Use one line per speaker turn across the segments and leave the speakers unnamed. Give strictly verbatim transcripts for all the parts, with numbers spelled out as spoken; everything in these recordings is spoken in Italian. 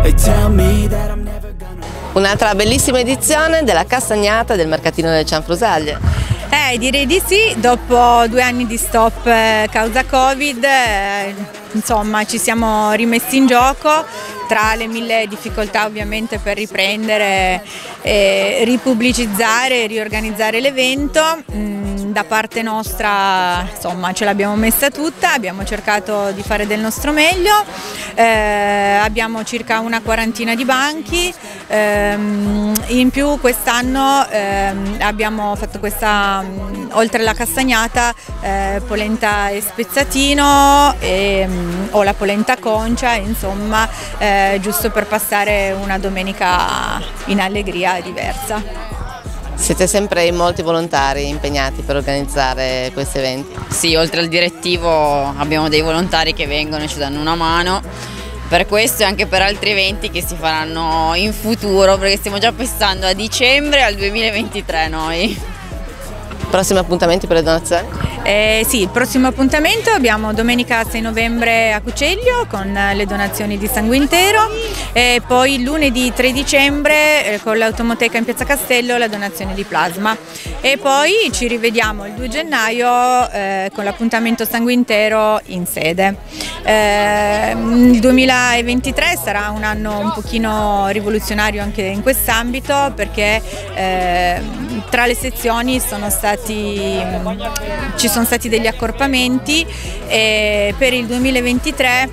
They tell me that I'm never gonna.
Un'altra bellissima edizione della Castagnata del Mercatino del Cianfrusaglie.
Eh, direi di sì, dopo due anni di stop eh, causa Covid, eh, insomma ci siamo rimessi in gioco tra le mille difficoltà ovviamente per riprendere, eh, ripubblicizzare e riorganizzare l'evento. Mm, da parte nostra insomma ce l'abbiamo messa tutta, abbiamo cercato di fare del nostro meglio, eh, abbiamo circa una quarantina di banchi, ehm, in più quest'anno ehm, abbiamo fatto questa, oltre alla castagnata, eh, polenta e spezzatino e, o la polenta concia, insomma, eh, giusto per passare una domenica in allegria diversa.
Siete sempre in molti volontari impegnati per organizzare questi eventi?
Sì, oltre al direttivo abbiamo dei volontari che vengono e ci danno una mano per questo e anche per altri eventi che si faranno in futuro, perché stiamo già pensando a dicembre al duemilaventitré noi.
Prossimi appuntamenti per le donazioni?
Eh, sì, il prossimo appuntamento abbiamo domenica sei novembre a Cuceglio con le donazioni di sangue intero e poi lunedì tre dicembre eh, con l'automoteca in Piazza Castello la donazione di plasma e poi ci rivediamo il due gennaio eh, con l'appuntamento sangue intero in sede. Eh, il duemilaventitré sarà un anno un pochino rivoluzionario anche in quest'ambito perché eh, tra le sezioni sono stati, ci sono stati degli accorpamenti e per il duemilaventitré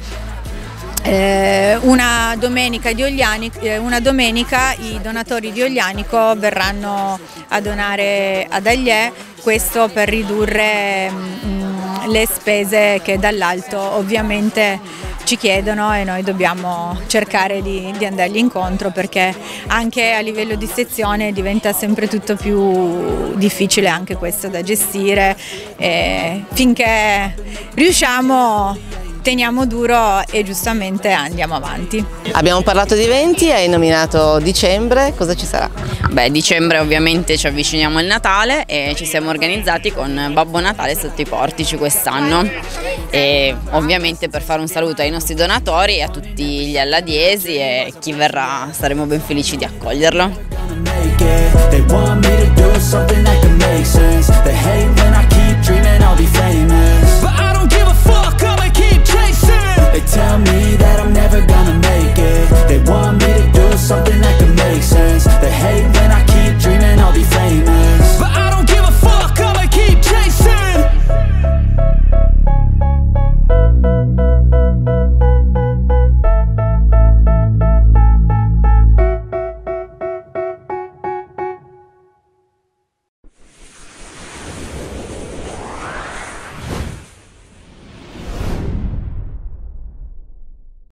eh, una, domenica di Oglianico, eh, una domenica i donatori di Oglianico verranno a donare ad Agliè, questo per ridurre mh, le spese che dall'alto ovviamente ci chiedono e noi dobbiamo cercare di, di andargli incontro perché anche a livello di sezione diventa sempre tutto più difficile anche questo da gestire e finché riusciamo teniamo duro e giustamente andiamo avanti.
Abbiamo parlato di eventi, hai nominato dicembre, cosa ci sarà?
Beh, dicembre ovviamente ci avviciniamo al Natale e ci siamo organizzati con Babbo Natale sotto i portici quest'anno e ovviamente per fare un saluto ai nostri donatori e a tutti gli alladiesi e chi verrà saremo ben felici di accoglierlo.
They want me to do something that can make sense. They hate when I keep dreaming I'll be famous.